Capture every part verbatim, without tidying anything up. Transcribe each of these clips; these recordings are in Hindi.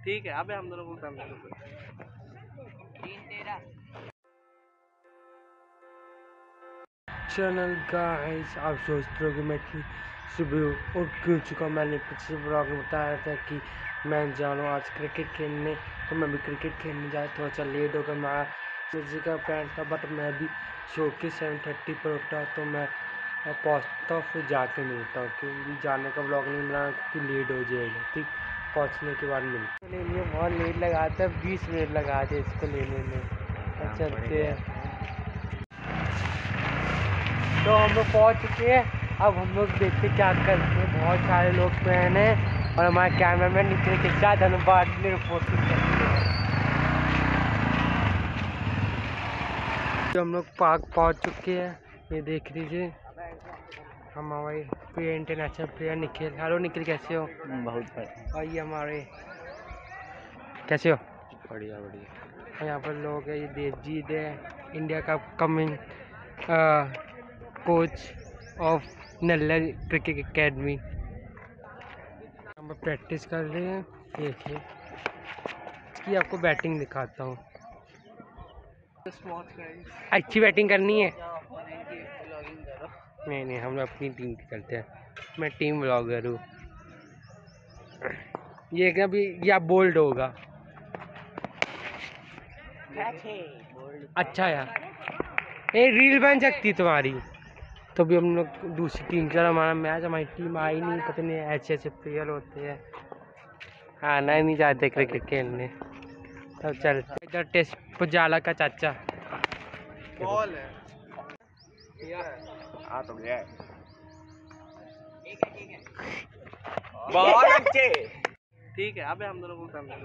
ठीक है, अबे हम दोनों को काम चैनल गाइस, आप सोचते हो कि मैं सुबह उठ क्यों चुका। मैंने पिछले ब्लॉग में बताया था कि मैं जानू आज क्रिकेट खेलने, तो मैं भी क्रिकेट खेलने जाए। थोड़ा सा लेट होकर मैं किसी का प्लान था, बट मैं भी सो के सेवन थर्टी पर उठा, तो मैं पहुँचता हूँ फिर जाके मिलता हूँ, क्योंकि जाने का ब्लॉग नहीं बनाया क्योंकि लेट हो जाएगा। ठीक, पहुँचने के बाद मिलते ले लिए। बहुत लेट लगाता है, बीस मिनट लगा दे इसको लेने में। चलते हैं। तो हम लोग पहुँच चुके हैं, अब हम लोग देखते क्या करते हैं। बहुत सारे लोग फैन हैं और हमारे कैमरामैन निकले के साथ धन्यवाद में रिपोर्टिंग करते हैं। तो हम लोग पार्क पहुँच चुके हैं, ये देख लीजिए। हम हमारे प्रिय international player Nikhil. Hello Nikhil, कैसे हो? बहुत बढ़िया। और ये हमारे, कैसे हो? बढ़िया बढ़िया। यहाँ पर लोग हैं, ये देवजीत है, इंडिया का coming coach of Nalla cricket academy. हम प्रैक्टिस कर रहे हैं। देखिए इसकी आपको बैटिंग दिखाता हूँ। अच्छी बैटिंग करनी है। नहीं नहीं, हम लोग अपनी टीम की करते हैं। मैं टीम ब्लॉगर हूँ। ये क्या भी, या बोल्ड होगा। अच्छा यार, ये रील बन सकती तुम्हारी। तो भी हम लोग दूसरी टीम का हमारा मैच, हमारी टीम आई नहीं। पता नहीं ऐसे ऐसे प्लेयर होते हैं, आना ही नहीं चाहते क्रिकेट खेलने। तब चलते इधर टेस्ट पुजाला का चाचा। बॉल है, आ तो गया। बहुत अच्छे। ठीक है, अबे हम दोनों को काम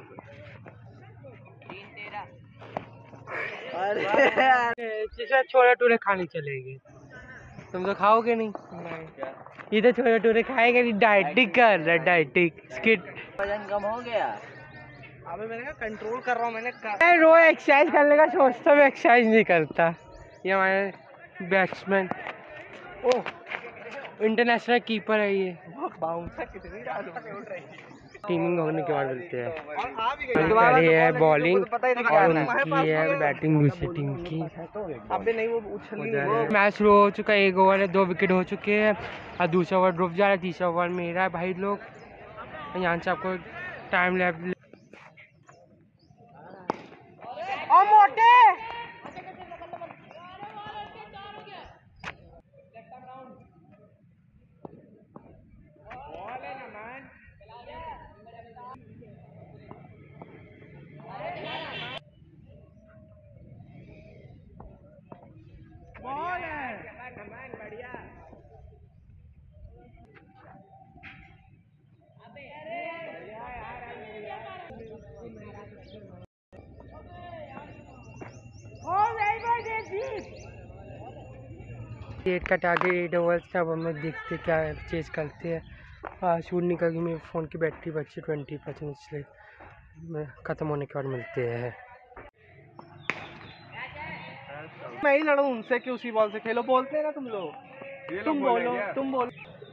अरे छोले टूरे खाने चलेगी। तुम तो खाओगे नहीं? नहीं, इधर छोले टूरे खाएगा नहीं। डाइटिंग कर रहा है, डाइटिंग। स्किट वजन कम हो गया। अबे मैंने कहा कंट्रोल कर रहा हूँ। मैंने कहा रोज एक्सरसाइज करने का सोचता हूँ, एक्सरसाइज नहीं करता। ये हमारे बैट्समैन, ओह इंटरनेशनल कीपर है ये। टीमिंग होने के बाद मिलते हैं। पहले है बॉलिंग और उनकी है बैटिंग दूसरी टीम की। अबे नहीं, वो उछल मैच शुरू हो चुका है। एक ओवर है, दो विकेट हो चुके हैं और दूसरा ओवर ड्रॉप जा रहा है। तीसरा ओवर मेरा है भाई लोग। यहाँ से आपको टाइम लैप और मोटे बॉल है। बढ़िया। एट का टारगेट एट ओवर्स था। अब हम लोग देखते क्या चेज करते हैं। शूट निकल गई, मेरे फ़ोन की बैटरी बची ट्वेंटी परसेंट, इसलिए ख़त्म होने के बाद मिलते हैं। मैं ही लड़ूं उनसे कि उसी बॉल से खेलो, बोलते हैं ना तुम लोग। तुम बोलो, तुम बोलो।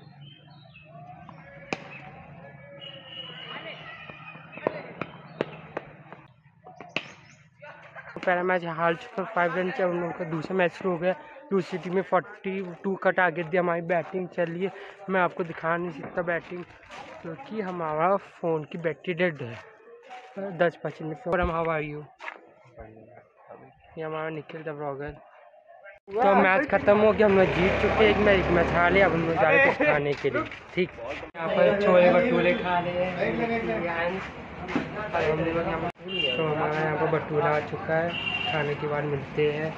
पहला मैच हार चुका फाइव रन से। उन लोगों का दूसरा मैच शुरू हो गया। दूसरी टीम में फोर्टी टू का टारगेट दिया। हमारी बैटिंग चल रही है। मैं आपको दिखा नहीं सकता बैटिंग, क्योंकि हमारा फ़ोन की बैटरी डेड है, दस परसेंट। और हम हवा आई हो, ये हमारा निखिल द ब्लॉगर। तो मैच ख़त्म हो गया, हम लोग जीत चुके हैं। एक मैच एक मैच हार लिया। अब हम लोग जा रहे कुछ खाने के लिए। ठीक, यहाँ पर छोले भटूरे खा रहे हैं। तो हमारा यहाँ पर भटूरा आ चुका है, खाने के बाद मिलते हैं।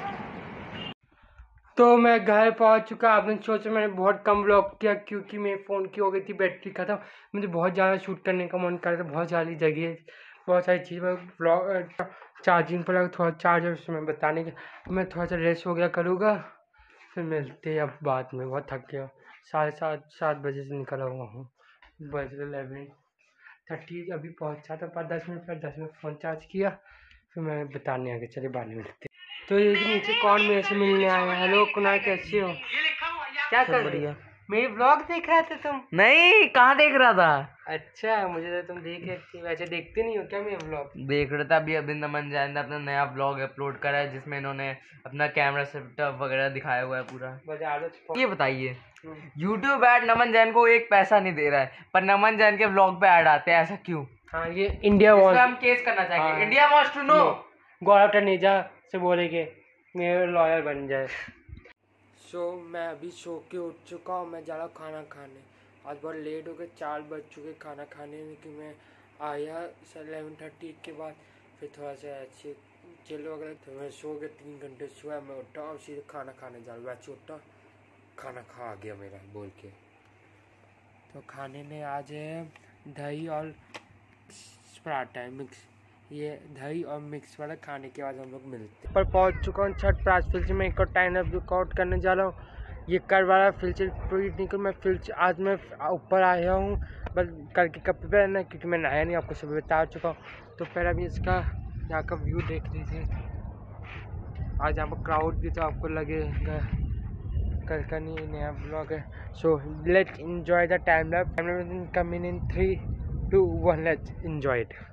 तो मैं घर पहुँच चुका। आपने सोचा मैंने बहुत कम व्लॉग किया, क्योंकि मेरे फ़ोन की हो गई थी बैटरी ख़त्म। मुझे बहुत ज़्यादा शूट करने का मन कर रहा था, बहुत सारी जगह, बहुत सारी चीज़ें। व्लॉग चार्जिंग पर लगा, थोड़ा चार्जर उसमें बताने के। मैं थोड़ा सा रेस्ट हो गया करूँगा, फिर मिलते हैं अब बाद में। बहुत थक गया, साढ़े सात सात बजे से निकला हुआ हूँ, बज इलेवन थर्टी अभी पहुँचा था। पाँच दस मिनट पर दस मिनट फ़ोन चार्ज किया, फिर मैं बताने आ गया। चलिए बाद में मिलते। तो ये नीचे कौन मेरे से मिलने आया है। हेलो कुनाल, कैसे हो? क्या कर रही है? मेरी ब्लॉग देख रहे थे तुम? नहीं, कहाँ देख रहा था? अच्छा, मुझे तो तुम देख रहे थे। वैसे देखते नहीं हो क्या मेरे ब्लॉग? देख रहा था। अभी अभी नमन जैन ने अपना नया ब्लॉग अपलोड करा है जिसमें इन्होंने अपना कैमरा सेटअप वगैरह दिखाया हुआ है पूरा। बजा दो। ये बताइए, यूट्यूब ऐड नमन जैन को एक पैसा नहीं दे रहा है, पर नमन जैन के ब्लॉग पे ऐड आते हैं, ऐसा क्यों? हाँ, ये इंडिया इस पे वॉन्ट, हम केस करना चाहेंगे। हाँ। India wants to know. Gaurav Taneja से बोलेंगे मेरे लॉयर बन जाए। सो so, मैं अभी सो के उठ चुका हूँ। मैं जा रहा हूँ खाना खाने। आज बहुत लेट हो गए, चार बज चुके खाना खाने में। कि मैं आया एलेवन थर्टी के बाद, फिर थोड़ा सा ऐसे चिल वगैरह, तो मैं सो के तीन घंटे सोया। मैं उठा और सीधे खाना खाने जा रहा हूँ। वैसे उठा, खाना खा गया मेरा बोल के। तो खाने में आज है दही और पराठा है मिक्स। ये दही और मिक्स वाला खाने के बाद हम लोग मिलते हैं। पर पहुंच चुका हूँ छठ प्रास फिर से। मैं एक और टाइम अप रिकॉर्ड करने जा रहा हूँ। ये कर वाला फिर से पूरी निकल। मैं फिर से आज मैं ऊपर आया हूँ बस करके कपड़े पहनना, क्योंकि मैं नहाया नहीं, आपको सुबह बता चुका हूँ। तो फिर अभी इसका यहाँ का व्यू देख लीजिए। आज यहाँ पर क्राउड भी तो आपको लगेगा। कल का नहीं नया ब्लॉग है। So let's enjoy the time lap. Coming in three two one, let's enjoy it.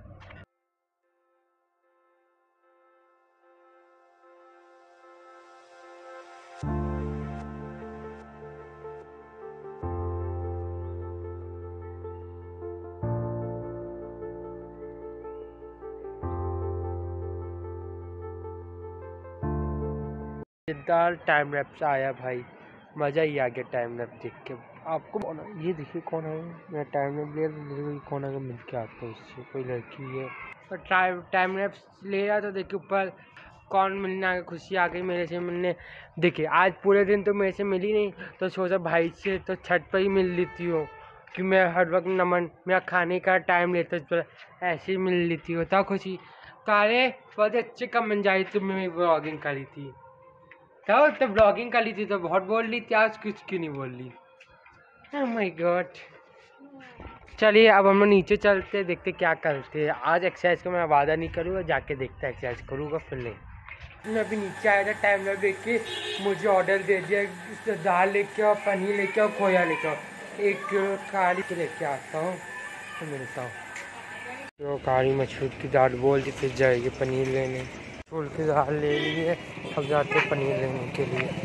मज़ेदार टाइम लैप्स आया भाई, मज़ा ही आ गया टाइम लैप देख के। आपको ये देखिए कौन है, मैं टाइम लैप ले रहा कौन है, मिल के आता हूँ उससे, कोई लड़की है। तो टाइम टाइम लैप्स ले रहा तो देखिए ऊपर कौन मिलने आ गया, खुशी आ गई मेरे से मिलने। देखिए आज पूरे दिन तो मेरे से मिली नहीं, तो सोचा भाई से तो छत पर ही मिल लेती हूँ, कि मैं हर वक्त नमन मेरा खाने का टाइम लेता तो ऐसे ही मिल लेती हूँ। तो खुशी कारे बहुत अच्छे कमेंट जाए तुमने मेरी ब्लॉगिंग करी थी, तो तो ब्लॉगिंग कर ली थी तो बहुत बोल ली थी, आज कुछ क्यों नहीं बोल ली? Oh my God. चलिए अब हम लोग नीचे चलते देखते क्या करते हैं। आज एक्सरसाइज का मैं वादा नहीं करूँगा, जाके देखते एक्सरसाइज करूँगा फिर नहीं। मैं अभी नीचे आया था टाइम लैप देख के, मुझे ऑर्डर दे दिया दाल लेके आओ, पनीर लेके आओ, खोया लेके आओ। एक किलो काली के लेके आता हूँ तो मिलता हूँ। तो काली मछली की दाल बोल दी, फिर जाएगी पनीर लेने। फूल की दाल ले लिए, अब जाते हैं पनीर लेने के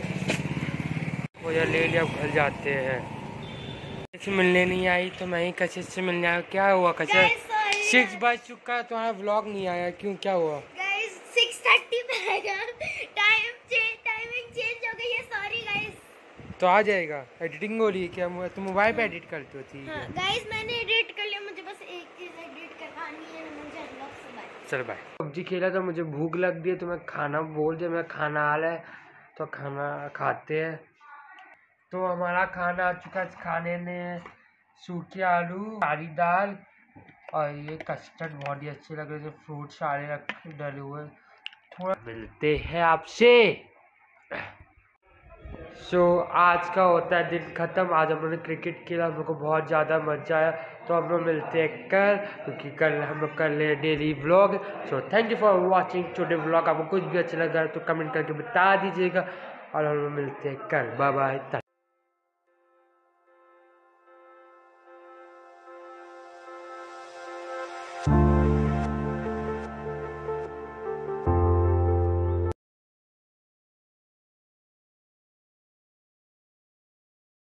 लिए। वो यार ले लिया, घर जाते हैं। किसी मिलने नहीं आई तो मैं ही कशिश से मिलने आया। क्या हुआ कशिश? सिक्स बज चुका है, तुम्हारा व्लॉग नहीं आया, क्यों क्या हुआ? गाइस सिक्स थर्टी पे आएगा, टाइम चेंज, टाइमिंग चेंज हो गई है, सॉरी गाइस। तो आ जाएगा, एडिटिंग हो रही है क्या? तुम मोबाइल पे एडिट करते हो? ठीक है गाइस मैंने एडिट कर लिया, मुझे बस एक चीज एडिट करवानी है, मुझे अनलॉक से बाय। चल बाय। पबजी खेला तो मुझे भूख लग गई, तो मैं खाना बोल दिया, मैं खाना आ रहा है तो खाना खाते हैं। तो हमारा खाना आ चुका है। खाने में सूखे आलू, हरी दाल और ये कस्टर्ड बहुत ही अच्छे लग रहे थे, फ्रूट सारे रखे डले हुए। थोड़ा मिलते हैं आपसे। सो so, आज का होता है दिन ख़त्म। आज हम लोगों ने क्रिकेट खेला, हम लोग को बहुत ज़्यादा मज़ा आया। तो हम लोग मिलते हैं कल, क्योंकि कल हम लोग कर ले daily vlog. So thank you for watching today vlog. आपको कुछ भी अच्छा लगा तो कमेंट करके बता दीजिएगा, और हम लोग मिलते हैं कल। Bye bye.